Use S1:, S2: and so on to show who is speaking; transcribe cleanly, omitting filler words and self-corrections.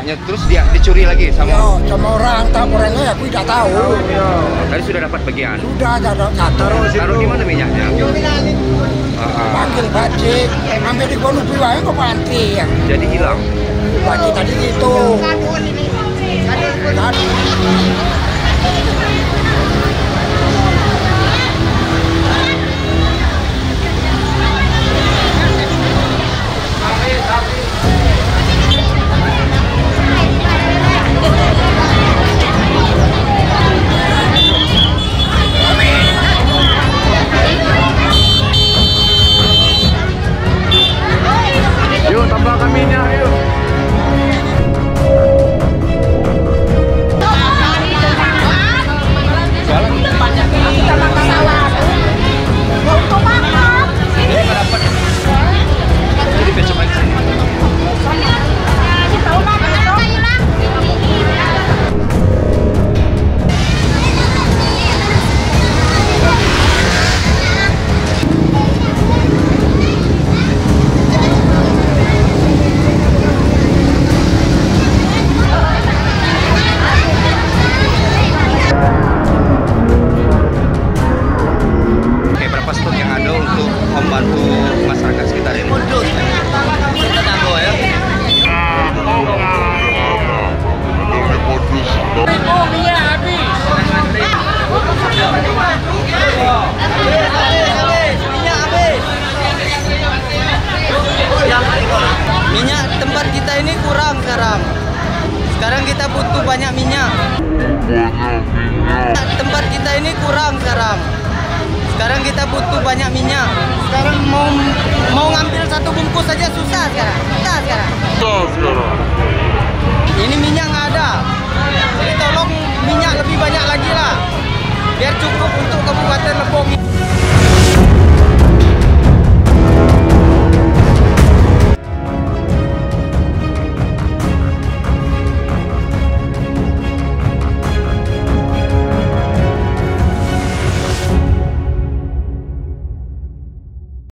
S1: minyaknya terus dia dicuri lagi sama
S2: sama orang, orangnya aku tidak tahu.
S1: Tadi sudah dapat bagian.
S2: Sudah ada
S1: Taruh di mana minyaknya?
S2: Panggil bajik, ambil di kono piwai kok panti.
S1: Jadi hilang.
S2: Bajik tadi itu.
S1: Yuk, tambahkan minyak yuk. Jadi besok aja sini. Berapa stok yang ada untuk membantu masyarakat sekitar ini? Kita tahu ya.
S2: Minyak habis.
S3: Minyak tempat kita ini kurang sekarang. Sekarang kita butuh banyak minyak. Tempat kita ini kurang sekarang. Sekarang kita butuh banyak minyak. Sekarang mau ngambil satu bungkus saja susah sekarang. Ini minyak nggak ada. Jadi tolong minyak lebih banyak lagi lah. Biar cukup untuk Kabupaten Lebong.